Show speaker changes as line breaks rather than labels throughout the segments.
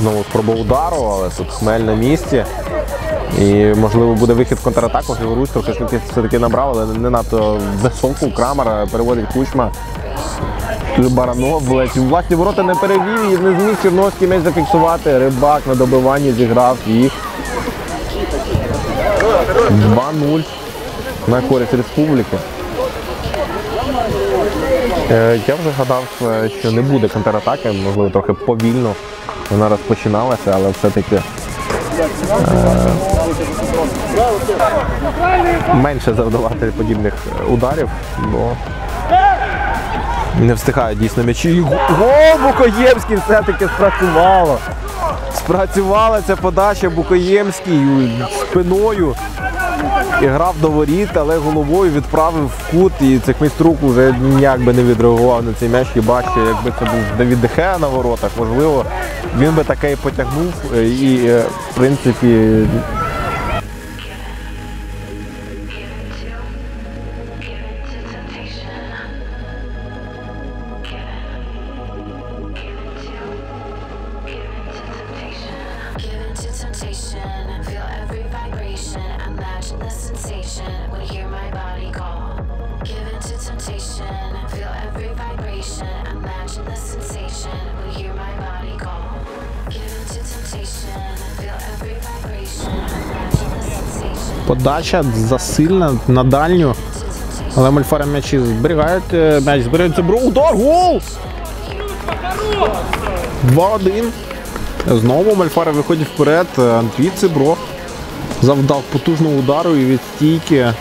Знову спроба удару, але тут Хмель на місці. І, можливо, буде вихід в контратаку. Григорусь трохи швидкість все-таки набрав, але не надто високу. Крамер переводить Кучма. Баранов власні ворота не перевів і не зміг Черновський м'яч зафіксувати. Рибак на добиванні зіграв їх. 2-0 на користь Республіки. Я вже гадав, що не буде контратаки, можливо, трохи повільно вона розпочиналася, але все-таки менше завдавати подібних ударів, бо не встигають дійсно м'ячі. Гол Букоємський все-таки спрацювало. Спрацювала ця подача, Букоємський спиною і грав до воріт, але головою відправив в кут, і Цехміструк вже ніяк би не відреагував на цей м'яч. Хіба що, якби це був Давід де Геа на воротах, можливо, він би таке і потягнув, і, в принципі, подача засильна на дальню, але Мольфара м'ячі зберігають, м'яч зберігають Цибро, удар, гол! 2-1. Знову Мольфара виходить вперед, Андрій Цибро завдав потужного удару і від стійки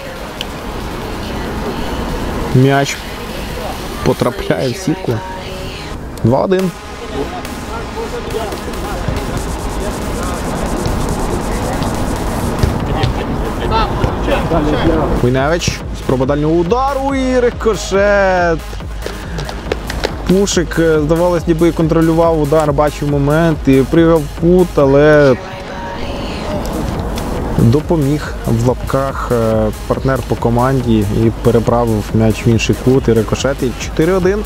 м'яч потрапляє в сітку. 2-1. Войневич, спроба дальнього удару і рикошет. Пушик, здавалось, ніби контролював удар, бачив момент і пригав в кут, але допоміг в лапках партнер по команді і переправив м'яч в інший кут і рикошет. І 4-1.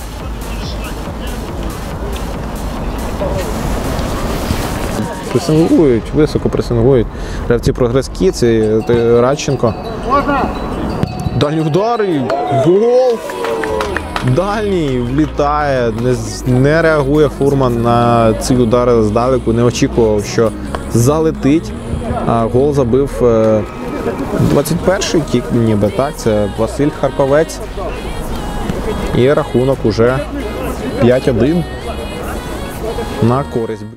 Пресингують, високо пресингують гравці Прогрес Кідс і Радченко. Дальній удар і гол! Дальній влітає, не реагує Фурман на ці удари здалеку, не очікував, що залетить. А гол забив 21-й кік, ніби так, це Василь Харковець. І рахунок уже 5-1 на користь.